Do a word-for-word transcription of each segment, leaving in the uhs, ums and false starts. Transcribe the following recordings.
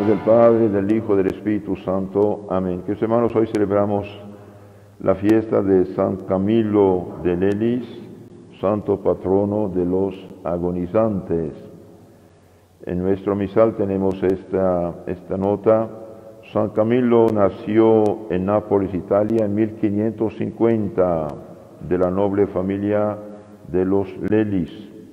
del Padre, del Hijo, del Espíritu Santo. Amén. Queridos hermanos, hoy celebramos la fiesta de San Camilo de Lelis, santo patrono de los agonizantes. En nuestro misal tenemos esta, esta nota. San Camilo nació en Nápoles, Italia, en mil quinientos cincuenta, de la noble familia de los Lelis.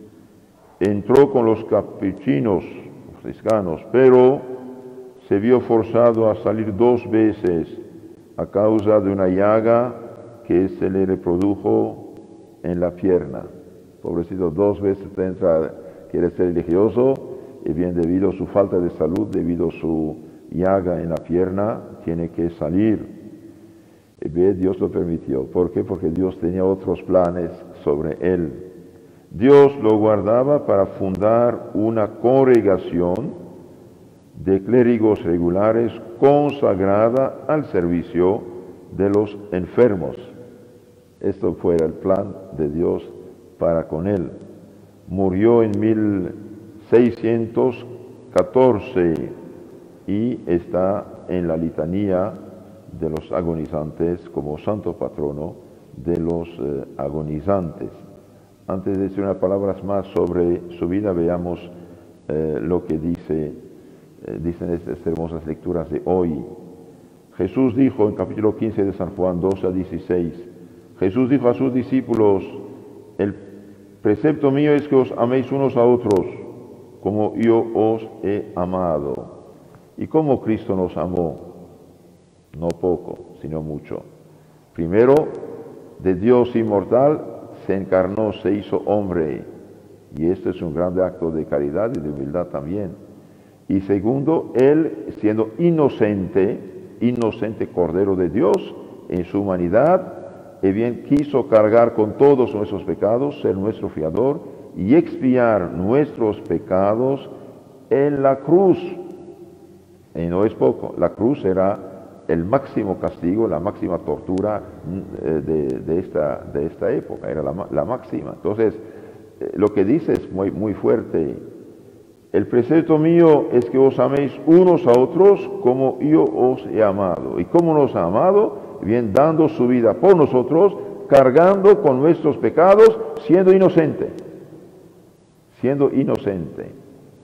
Entró con los capuchinos, los franciscanos, pero se vio forzado a salir dos veces a causa de una llaga que se le reprodujo en la pierna. Pobrecito, dos veces entra, quiere ser religioso, y bien debido a su falta de salud, debido a su llaga en la pierna, tiene que salir. Y bien, Dios lo permitió. ¿Por qué? Porque Dios tenía otros planes sobre él. Dios lo guardaba para fundar una congregación de clérigos regulares consagrada al servicio de los enfermos. Esto fue el plan de Dios para con él. Murió en mil seiscientos catorce y está en la litanía de los agonizantes como santo patrono de los eh, agonizantes. Antes de decir unas palabras más sobre su vida, veamos eh, lo que dice, eh, dicen estas hermosas lecturas de hoy. Jesús dijo en capítulo quince de San Juan doce a dieciséis, Jesús dijo a sus discípulos, el precepto mío es que os améis unos a otros, como yo os he amado. ¿Y cómo Cristo nos amó? No poco, sino mucho. Primero, de Dios inmortal, se encarnó, se hizo hombre, y esto es un gran acto de caridad y de humildad también. Y segundo, Él, siendo inocente, inocente Cordero de Dios, en su humanidad, y bien quiso cargar con todos nuestros pecados, ser nuestro fiador, y expiar nuestros pecados en la cruz. Y no es poco, la cruz era el máximo castigo, la máxima tortura de, de, esta, de esta época, era la, la máxima. Entonces, eh, lo que dice es muy, muy fuerte. El precepto mío es que os améis unos a otros como yo os he amado. ¿Y cómo nos ha amado? Bien, dando su vida por nosotros, cargando con nuestros pecados, siendo inocente. Siendo inocente.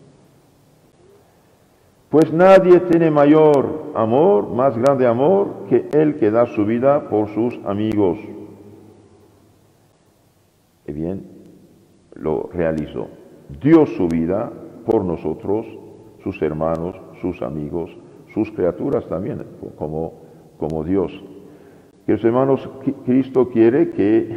Pues nadie tiene mayor amor, más grande amor, que el que da su vida por sus amigos. Y bien, lo realizó. Dio su vida por nosotros, sus hermanos, sus amigos, sus criaturas también, como, como Dios. Queridos hermanos, Cristo quiere que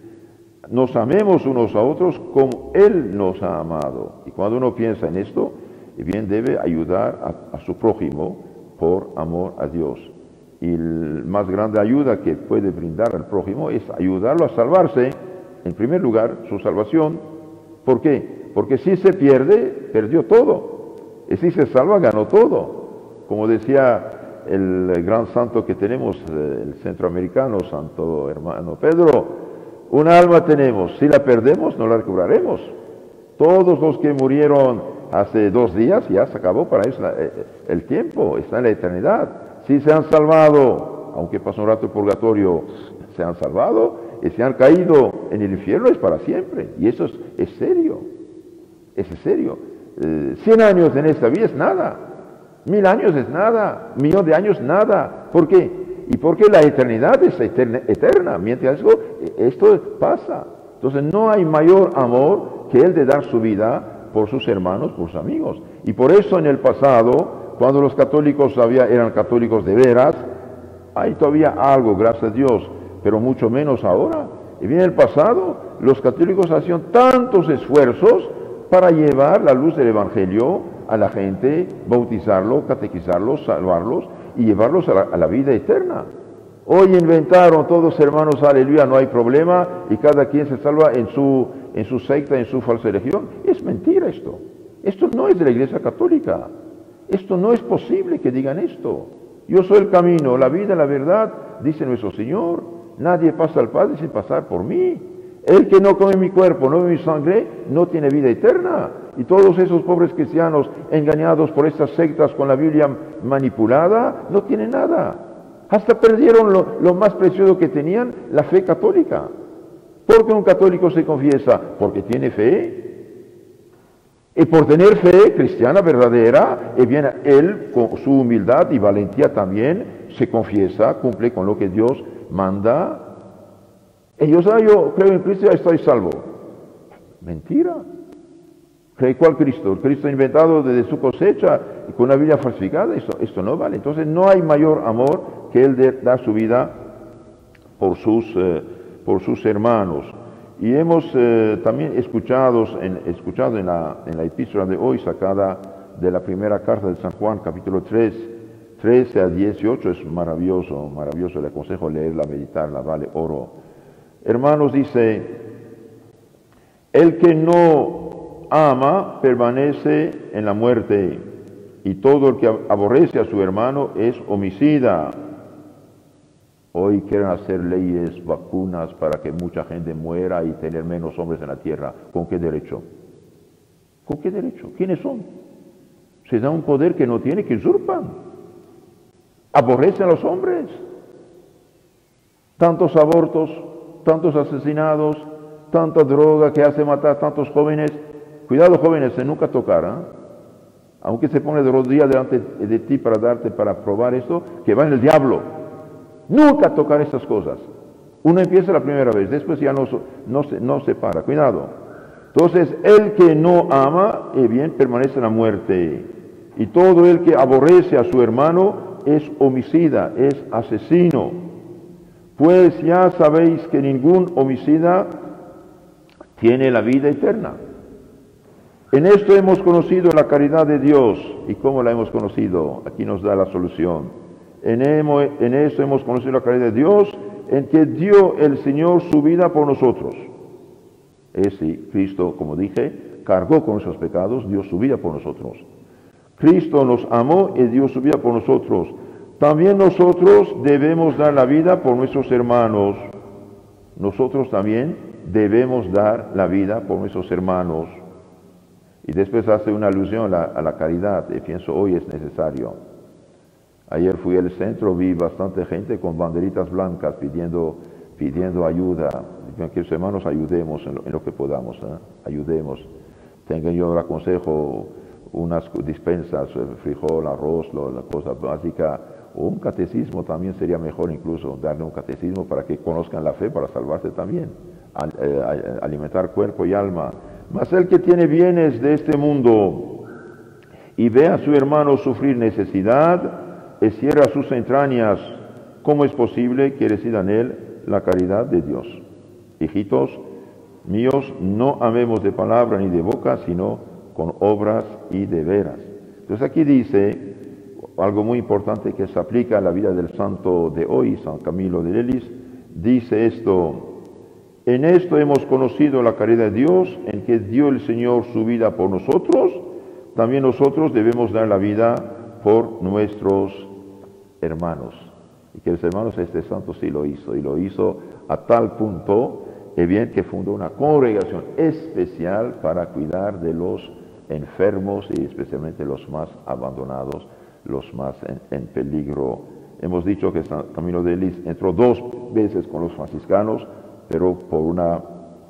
nos amemos unos a otros como Él nos ha amado. Y cuando uno piensa en esto, y bien debe ayudar a, a su prójimo por amor a Dios. Y la más grande ayuda que puede brindar al prójimo es ayudarlo a salvarse, en primer lugar, su salvación. ¿Por qué? Porque si se pierde, perdió todo. Y si se salva, ganó todo. Como decía el gran santo que tenemos, el centroamericano, Santo Hermano Pedro, una alma tenemos, si la perdemos, no la recobraremos. Todos los que murieron hace dos días, ya se acabó para eso el tiempo, está en la eternidad. Si se han salvado, aunque pasó un rato el purgatorio, se han salvado, y se han caído en el infierno, es para siempre. Y eso es, es serio, es serio. Eh, cien años en esta vida es nada, mil años es nada, un millón de años nada. ¿Por qué? Y porque la eternidad es eterna, eterna. Mientras eso, esto pasa. Entonces no hay mayor amor que el de dar su vida por sus hermanos, por sus amigos. Y por eso en el pasado, cuando los católicos todavía eran católicos de veras, hay todavía algo, gracias a Dios, pero mucho menos ahora. Y bien, en el pasado, los católicos hacían tantos esfuerzos para llevar la luz del Evangelio a la gente, bautizarlos, catequizarlos, salvarlos y llevarlos a la, a la vida eterna. Hoy inventaron todos hermanos, aleluya, no hay problema, y cada quien se salva en su, en su secta, en su falsa religión. Es mentira esto. Esto no es de la Iglesia Católica. Esto no es posible que digan esto. Yo soy el camino, la vida, la verdad, dice nuestro Señor. Nadie pasa al Padre sin pasar por mí. El que no come mi cuerpo, no bebe mi sangre, no tiene vida eterna. Y todos esos pobres cristianos engañados por estas sectas con la Biblia manipulada, no tienen nada. Hasta perdieron lo, lo más precioso que tenían, la fe católica. ¿Por qué un católico se confiesa? Porque tiene fe. Y por tener fe cristiana verdadera, y bien, él con su humildad y valentía también se confiesa, cumple con lo que Dios manda. Ellos, ah, yo creo en Cristo, ya estoy salvo. Mentira. ¿Cree cuál Cristo? El Cristo inventado desde su cosecha y con una Biblia falsificada. Esto, esto no vale. Entonces no hay mayor amor que el de dar su vida por sus, eh, por sus hermanos. Y hemos eh, también escuchado, en, escuchado en, la, en la epístola de hoy, sacada de la primera carta de San Juan, capítulo tres, trece a dieciocho, es maravilloso, maravilloso, le aconsejo leerla, meditarla, vale oro. Hermanos, dice, el que no ama permanece en la muerte, y todo el que aborrece a su hermano es homicida. Hoy quieren hacer leyes, vacunas para que mucha gente muera y tener menos hombres en la tierra. ¿Con qué derecho? ¿Con qué derecho? ¿Quiénes son? Se da un poder que no tiene, que usurpan. Aborrecen a los hombres. Tantos abortos, tantos asesinados, tanta droga que hace matar a tantos jóvenes. Cuidado, jóvenes, de nunca tocar, ¿eh? Aunque se pone de rodillas delante de ti para darte, para probar esto, que va en el diablo. Nunca tocar estas cosas. Uno empieza la primera vez, después ya no, no, se, no se para. Cuidado. Entonces, el que no ama, eh bien, permanece en la muerte. Y todo el que aborrece a su hermano es homicida, es asesino. Pues ya sabéis que ningún homicida tiene la vida eterna. En esto hemos conocido la caridad de Dios. ¿Y cómo la hemos conocido? Aquí nos da la solución. En, hemo, en eso hemos conocido la caridad de Dios, en que dio el Señor su vida por nosotros. Es decir, Cristo, como dije, cargó con nuestros pecados, dio su vida por nosotros. Cristo nos amó y dio su vida por nosotros. También nosotros debemos dar la vida por nuestros hermanos. Nosotros también debemos dar la vida por nuestros hermanos. Y después hace una alusión a la, a la caridad, y pienso hoy es necesario. Ayer fui al centro, vi bastante gente con banderitas blancas pidiendo, pidiendo ayuda. Que los hermanos ayudemos en lo, en lo que podamos, ¿eh? Ayudemos. Tengan, yo le aconsejo unas dispensas, frijol, arroz, lo, la cosa básica, o un catecismo también sería mejor incluso, darle un catecismo para que conozcan la fe, para salvarse también, al, eh, alimentar cuerpo y alma. Mas el que tiene bienes de este mundo y ve a su hermano sufrir necesidad, y cierra sus entrañas, ¿cómo es posible que resida en él la caridad de Dios? Hijitos míos, no amemos de palabra ni de boca, sino con obras y de veras. Entonces aquí dice algo muy importante que se aplica a la vida del santo de hoy, San Camilo de Lelis, dice esto: en esto hemos conocido la caridad de Dios, en que dio el Señor su vida por nosotros, también nosotros debemos dar la vida por nuestros hermanos. Y que los hermanos, este santo sí lo hizo, y lo hizo a tal punto, es bien que fundó una congregación especial para cuidar de los enfermos y especialmente los más abandonados, los más en, en peligro. Hemos dicho que San Camilo de Lelis entró dos veces con los franciscanos, pero por una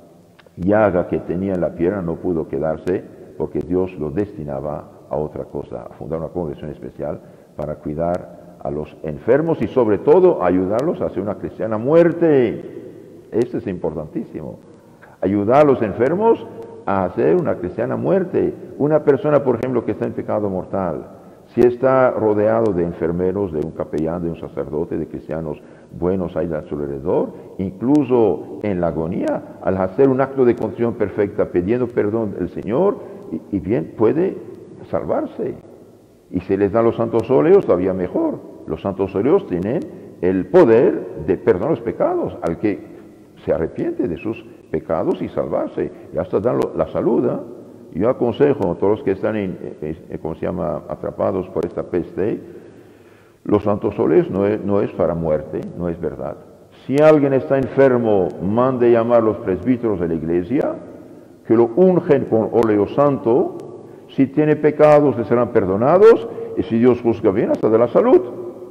llaga que tenía en la pierna no pudo quedarse, porque Dios lo destinaba a otra cosa, a fundar una congregación especial para cuidar a los enfermos y sobre todo ayudarlos a hacer una cristiana muerte. Esto es importantísimo. Ayudar a los enfermos a hacer una cristiana muerte. Una persona, por ejemplo, que está en pecado mortal, si está rodeado de enfermeros, de un capellán, de un sacerdote, de cristianos buenos ahí a su alrededor, incluso en la agonía, al hacer un acto de contrición perfecta, pidiendo perdón al Señor, y, y bien puede salvarse. Y si les dan los santos óleos, todavía mejor. Los santos óleos tienen el poder de perdonar los pecados al que se arrepiente de sus pecados y salvarse. Y hasta dan la salud. ¿eh? Yo aconsejo a todos los que están, en, en, ¿cómo se llama?, atrapados por esta peste, los santos óleos no es, no es para muerte, no es verdad. Si alguien está enfermo, mande llamar a los presbíteros de la iglesia, que lo ungen con óleo santo. Si tiene pecados, le serán perdonados, y si Dios juzga bien, hasta de la salud.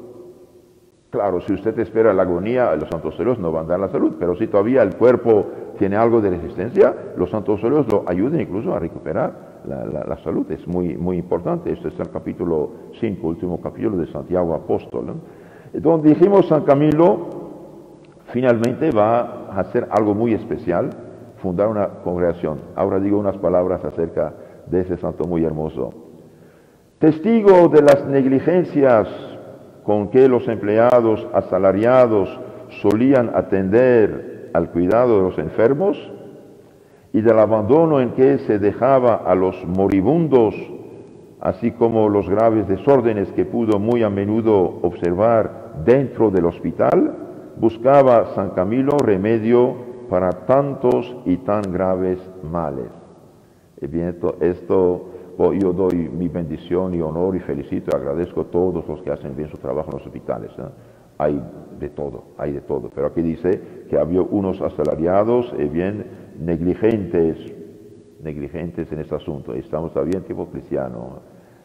Claro, si usted espera la agonía, los santos óleos no van a dar la salud, pero si todavía el cuerpo tiene algo de resistencia, los santos óleos lo ayudan incluso a recuperar la, la, la salud. Es muy, muy importante. Este es el capítulo cinco, último capítulo de Santiago Apóstol, ¿no? Donde dijimos San Camilo finalmente va a hacer algo muy especial, fundar una congregación. Ahora digo unas palabras acerca de ese santo muy hermoso. Testigo de las negligencias con que los empleados asalariados solían atender al cuidado de los enfermos y del abandono en que se dejaba a los moribundos, así como los graves desórdenes que pudo muy a menudo observar dentro del hospital, buscaba San Camilo remedio para tantos y tan graves males. Y bien, esto, esto yo doy mi bendición y honor y felicito y agradezco a todos los que hacen bien su trabajo en los hospitales, ¿eh? Hay de todo, hay de todo. Pero aquí dice que había unos asalariados y bien negligentes, negligentes en este asunto. Estamos todavía en tiempo cristiano.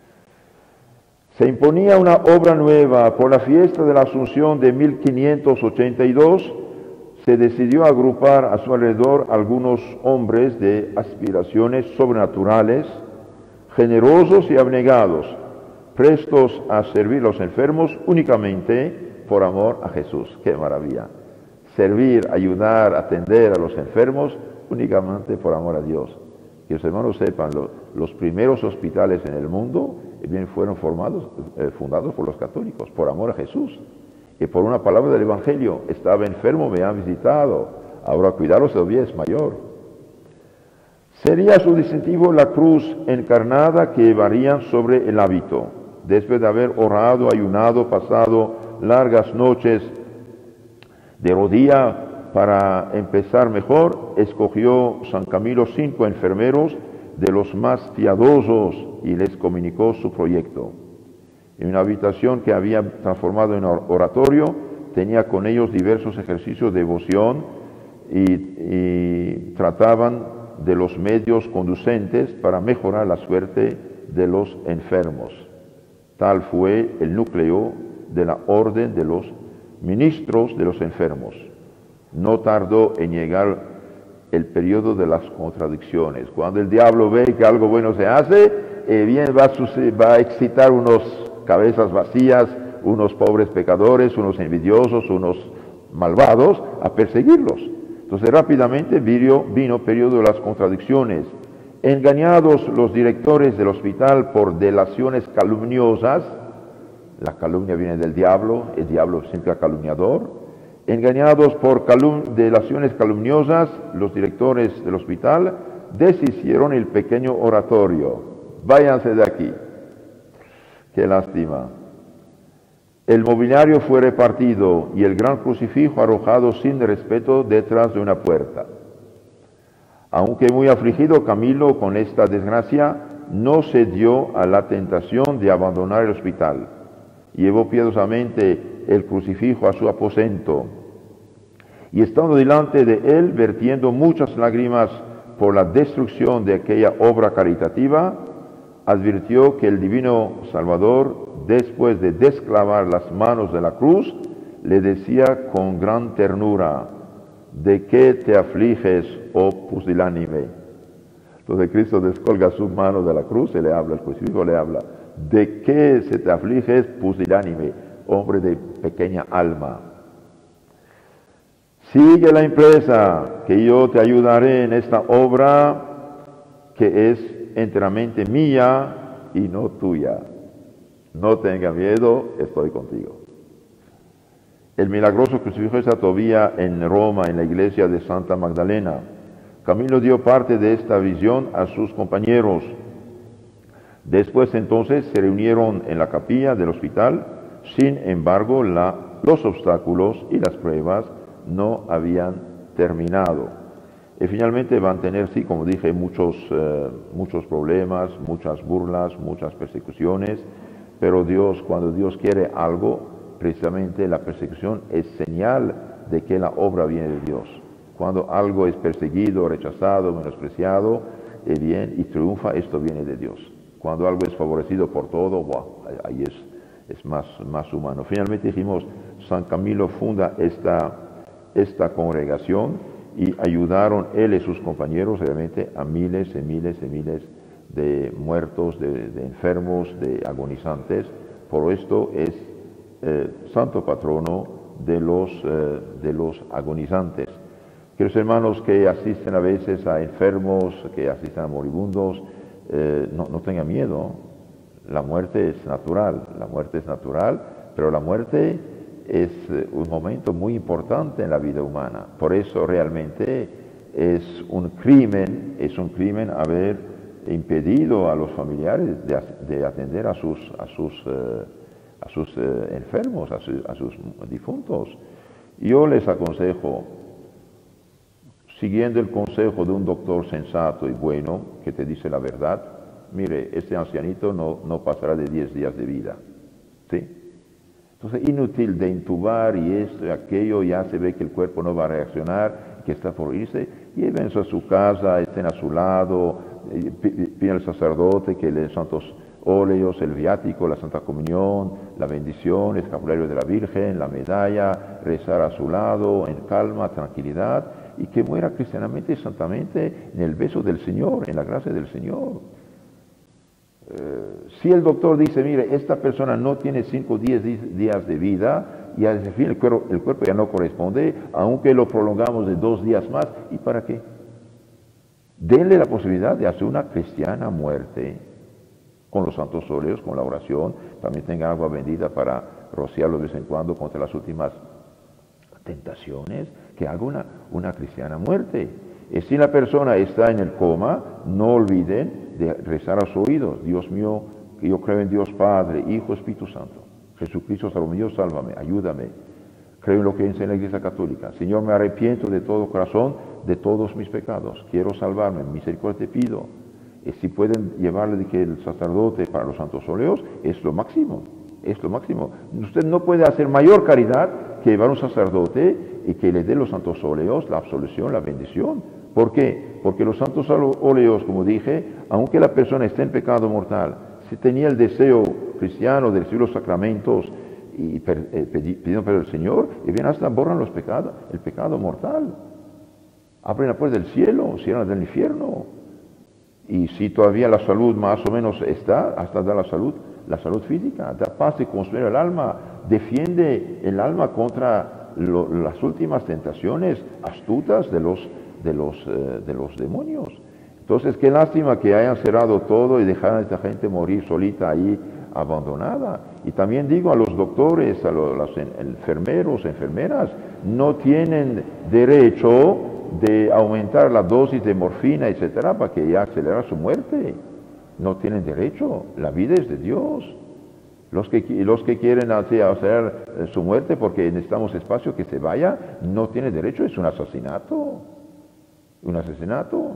Se imponía una obra nueva. Por la fiesta de la Asunción de mil quinientos ochenta y dos, se decidió agrupar a su alrededor algunos hombres de aspiraciones sobrenaturales, generosos y abnegados, prestos a servir a los enfermos únicamente por amor a Jesús. ¡Qué maravilla! Servir, ayudar, atender a los enfermos únicamente por amor a Dios. Que los hermanos sepan, lo, los primeros hospitales en el mundo eh, bien fueron formados, eh, fundados por los católicos, por amor a Jesús. Y por una palabra del Evangelio: estaba enfermo, me han visitado, ahora cuidaros todavía es mayor. Sería su distintivo la cruz encarnada que llevarían sobre el hábito. Después de haber orado, ayunado, pasado largas noches de rodilla para empezar mejor, escogió San Camilo cinco enfermeros de los más piadosos y les comunicó su proyecto. En una habitación que había transformado en oratorio, tenía con ellos diversos ejercicios de devoción y, y trataban de los medios conducentes para mejorar la suerte de los enfermos. Tal fue el núcleo de la orden de los ministros de los enfermos. No tardó en llegar el periodo de las contradicciones. Cuando el diablo ve que algo bueno se hace, eh, bien va a, va a excitar unos cabezas vacías, unos pobres pecadores, unos envidiosos, unos malvados, a perseguirlos. Entonces rápidamente vino, vino periodo de las contradicciones. Engañados los directores del hospital por delaciones calumniosas, la calumnia viene del diablo, el diablo siempre calumniador. Engañados por calum delaciones calumniosas, los directores del hospital deshicieron el pequeño oratorio. Váyanse de aquí. Qué lástima. El mobiliario fue repartido y el gran crucifijo arrojado sin respeto detrás de una puerta. Aunque muy afligido Camilo con esta desgracia, no cedió a la tentación de abandonar el hospital. Llevó piadosamente el crucifijo a su aposento y estando delante de él, vertiendo muchas lágrimas por la destrucción de aquella obra caritativa, advirtió que el divino Salvador, después de desclavar las manos de la cruz, le decía con gran ternura: ¿de qué te afliges, oh pusilánime? Entonces Cristo descolga sus manos de la cruz y le habla, el crucifijo le habla: ¿de qué se te afliges, pusilánime, hombre de pequeña alma? Sigue la empresa, que yo te ayudaré en esta obra que es enteramente mía y no tuya. No tenga miedo, estoy contigo. El milagroso crucifijo está todavía en Roma, en la iglesia de Santa Magdalena. Camilo dio parte de esta visión a sus compañeros. Después entonces se reunieron en la capilla del hospital. Sin embargo, la, los obstáculos y las pruebas no habían terminado. Y finalmente van a tener, sí, como dije, muchos, eh, muchos problemas, muchas burlas, muchas persecuciones, pero Dios, cuando Dios quiere algo, precisamente la persecución es señal de que la obra viene de Dios. Cuando algo es perseguido, rechazado, menospreciado, eh, bien, y triunfa, esto viene de Dios. Cuando algo es favorecido por todo, wow, ahí es, es más, más humano. Finalmente dijimos, San Camilo funda esta, esta congregación y ayudaron él y sus compañeros realmente a miles y miles y miles de muertos, de, de enfermos, de agonizantes. Por esto es eh, santo patrono de los, eh, de los agonizantes. Queridos hermanos que asisten a veces a enfermos, que asisten a moribundos, eh, no, no tengan miedo. La muerte es natural, la muerte es natural, pero la muerte es eh, un momento muy importante en la vida humana. Por eso realmente es un crimen, es un crimen haber impedido a los familiares de, de atender a sus, a sus, eh, a sus eh, enfermos, a, su, a sus difuntos. Yo les aconsejo, siguiendo el consejo de un doctor sensato y bueno, que te dice la verdad, mire, este ancianito no, no pasará de diez días de vida, ¿sí? Entonces, inútil de intubar y esto y aquello, ya se ve que el cuerpo no va a reaccionar, que está por irse, llévense a su casa, estén a su lado, piden al sacerdote que le den santos óleos, el viático, la Santa Comunión, la bendición, el escapulario de la Virgen, la medalla, rezar a su lado, en calma, tranquilidad, y que muera cristianamente y santamente en el beso del Señor, en la gracia del Señor. Eh, si el doctor dice, mire, esta persona no tiene cinco o diez días de vida, y al fin el cuerpo, el cuerpo ya no corresponde, aunque lo prolongamos de dos días más, ¿y para qué? Denle la posibilidad de hacer una cristiana muerte, con los santos óleos, con la oración, también tenga agua bendita para rociarlo de vez en cuando contra las últimas tentaciones, que haga una, una cristiana muerte. Y si la persona está en el coma, no olviden de rezar a su oído, Dios mío, que yo creo en Dios Padre, Hijo, Espíritu Santo. Jesucristo, salvo mío, sálvame, ayúdame. Creo en lo que enseña la Iglesia Católica. Señor, me arrepiento de todo corazón de todos mis pecados. Quiero salvarme, misericordia te pido. Y si pueden llevarle de que el sacerdote para los santos óleos, es lo máximo, es lo máximo. Usted no puede hacer mayor caridad que llevar un sacerdote y que le dé los santos óleos, la absolución, la bendición. ¿Por qué? Porque los santos óleos, como dije, aunque la persona esté en pecado mortal, si tenía el deseo cristiano de recibir los sacramentos y eh, pidiendo perdón al Señor, y bien hasta borran los pecados, el pecado mortal. Abren la puerta del cielo, cierran del infierno. Y si todavía la salud más o menos está, hasta da la salud, la salud física, da paz y consuelo al alma, defiende el alma contra lo, las últimas tentaciones astutas de los, de, los, eh, de los demonios. Entonces, qué lástima que hayan cerrado todo y dejaran a esta gente morir solita ahí, abandonada. Y también digo a los doctores, a los, los enfermeros, enfermeras, no tienen derecho de aumentar la dosis de morfina, etcétera, para que ya acelera su muerte. No tienen derecho. La vida es de Dios. Los que, los que quieren acelerar su muerte porque necesitamos espacio que se vaya, no tienen derecho. Es un asesinato. Un asesinato.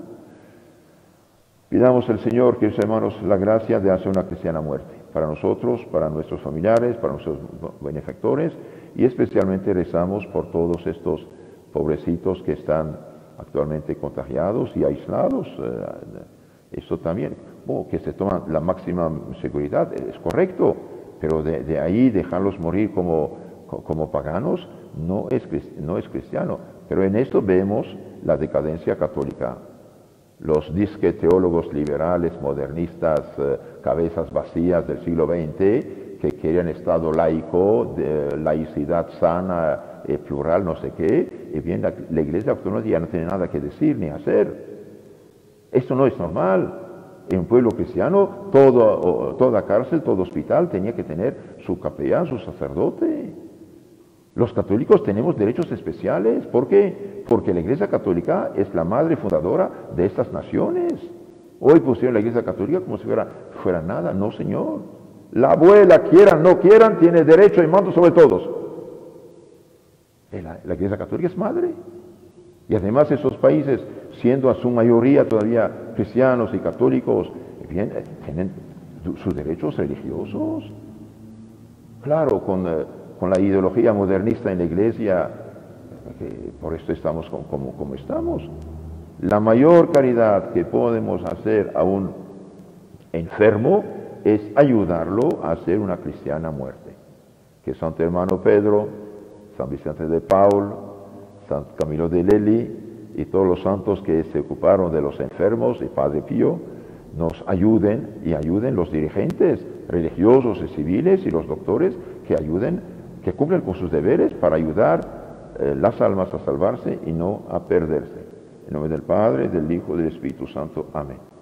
Pidamos al Señor, queridos hermanos, la gracia de hacer una cristiana muerte. Para nosotros, para nuestros familiares, para nuestros benefactores, y especialmente rezamos por todos estos pobrecitos que están actualmente contagiados y aislados. Esto también, oh, que se toman la máxima seguridad, es correcto, pero de, de ahí dejarlos morir como, como paganos no es, no es cristiano. Pero en esto vemos la decadencia católica. Los disque teólogos liberales, modernistas, eh, cabezas vacías del siglo veinte, que querían Estado laico, de laicidad sana, eh, plural, no sé qué, y bien, la, la Iglesia actual ya no tiene nada que decir ni hacer. Esto no es normal. En un pueblo cristiano, todo, toda cárcel, todo hospital tenía que tener su capellán, su sacerdote. Los católicos tenemos derechos especiales. ¿Por qué? Porque la Iglesia Católica es la madre fundadora de estas naciones. Hoy pusieron la Iglesia Católica como si fuera, fuera nada. No, señor. La abuela, quieran, no quieran, tiene derecho y mando sobre todos. La, la Iglesia Católica es madre. Y además esos países, siendo a su mayoría todavía cristianos y católicos, bien, tienen sus derechos religiosos. Claro, con... Eh, con la ideología modernista en la Iglesia, que por esto estamos como, como, como estamos. La mayor caridad que podemos hacer a un enfermo es ayudarlo a hacer una cristiana muerte. Que Santo Hermano Pedro, San Vicente de Paul, San Camilo de Lely y todos los santos que se ocuparon de los enfermos y Padre Pío nos ayuden y ayuden los dirigentes religiosos y civiles y los doctores que ayuden, que cumplen con sus deberes para ayudar eh, las almas a salvarse y no a perderse. En nombre del Padre, del Hijo y del Espíritu Santo. Amén.